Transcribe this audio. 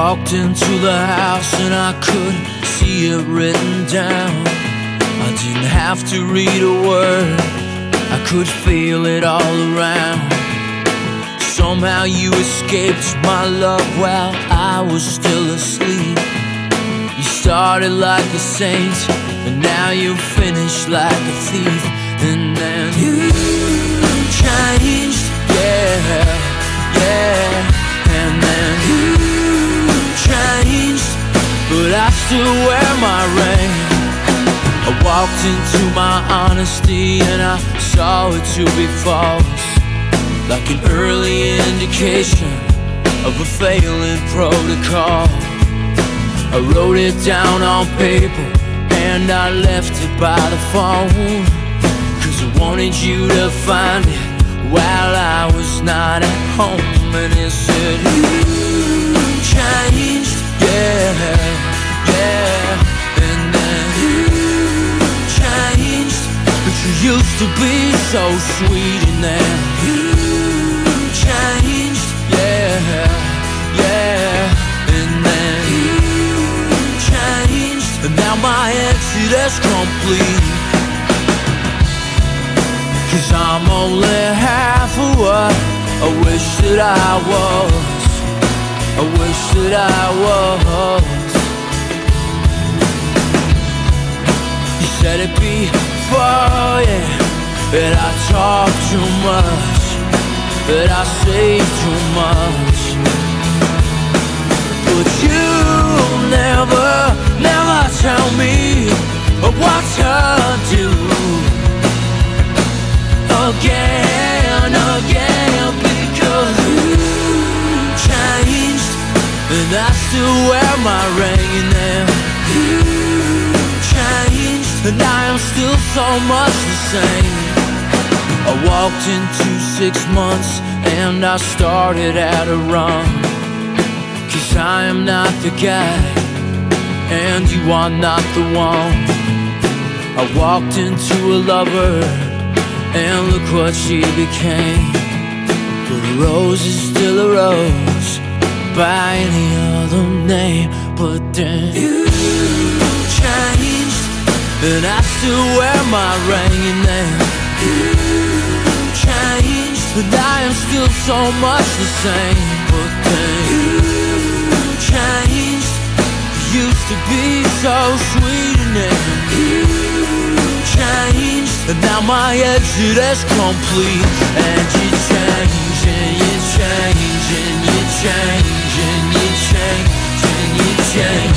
walked into the house and I could see it written down. I didn't have to read a word, I could feel it all around. Somehow you escaped my love while I was still asleep. You started like a saint, and now you finished like a thief. And then you changed, yeah, yeah. And then you changed, but I still wear my ring. I walked into my honesty and I saw it to be false, like an early indication of a failing protocol. I wrote it down on paper and I left it by the phone, 'cause I wanted you to find it while I was not at home. And it said, you changed, yeah, yeah. And then you changed, but you used to be so sweet. And then you changed, yeah, yeah. And then you changed, and now my exit is complete. 'Cause I'm only half of what I wish that I was. I wish that I was. You said it before, yeah, that I talk too much, that I say too much. But you never, never tell me what to do. Again, again, because you changed, and I still wear my ring. And then you changed, and I am still so much the same. I walked into 6 months and I started at a run, 'cause I am not the guy and you are not the one. I walked into a lover and look what she became. But a rose is still a rose by any other name. But then you changed, and I still wear my ring. And then you changed, and I am still so much the same. But then you changed, you used to be so sweet. And then you changed, and now my exit is complete. And you change, and you change, and you change, and you change, and you change.